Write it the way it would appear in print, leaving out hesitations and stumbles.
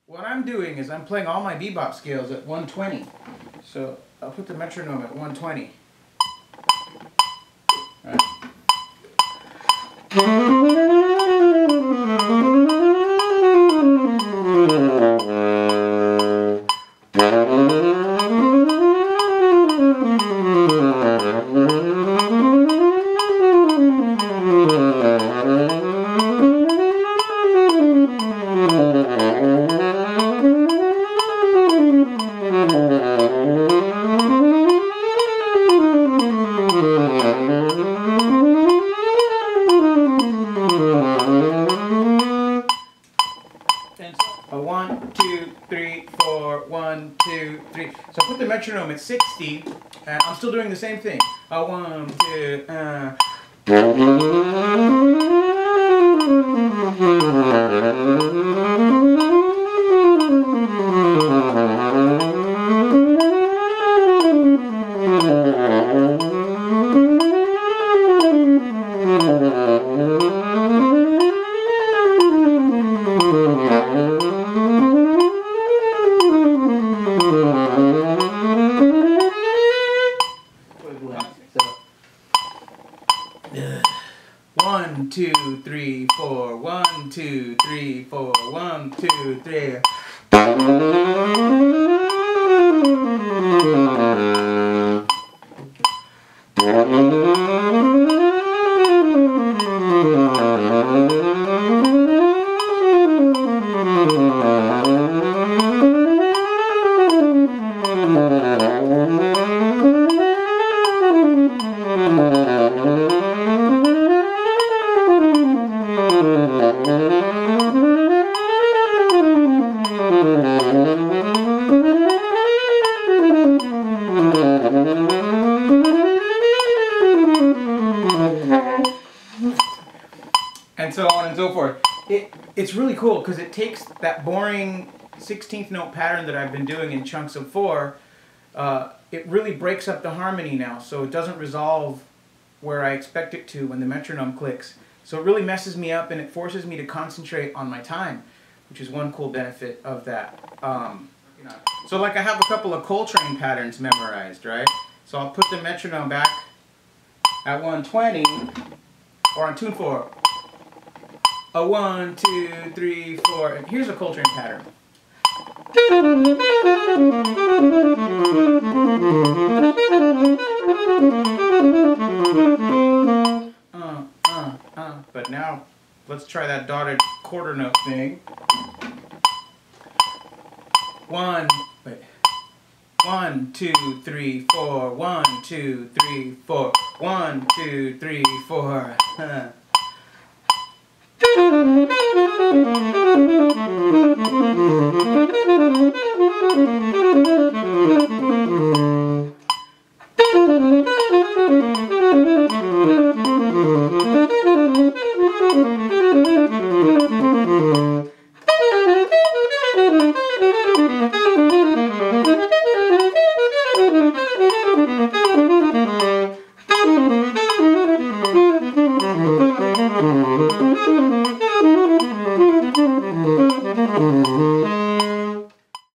What I'm doing is I'm playing all my bebop scales at 120. So I'll put the metronome at 120. All right. A 1, 2, 3, 4, 1, 2, 3. So I put the metronome at 60, and I'm still doing the same thing. A 1, 2, One, two, three, four. 1, 2, 3, 4. 1, 2, 3. And so on and so forth. It's really cool because it takes that boring 16th note pattern that I've been doing in chunks of 4. It really breaks up the harmony now, so it doesn't resolve where I expect it to when the metronome clicks. So it really messes me up, and it forces me to concentrate on my time, which is one cool benefit of that. So like I have a couple of Coltrane patterns memorized, right? So I'll put the metronome back at 120, or on tune 4. A 1, 2, 3, 4, and here's a Coltrane pattern. But now, let's try that dotted quarter note thing. 1, 2, 3, 4. 1, 2, 3, 4. 1, 2, 3, 4.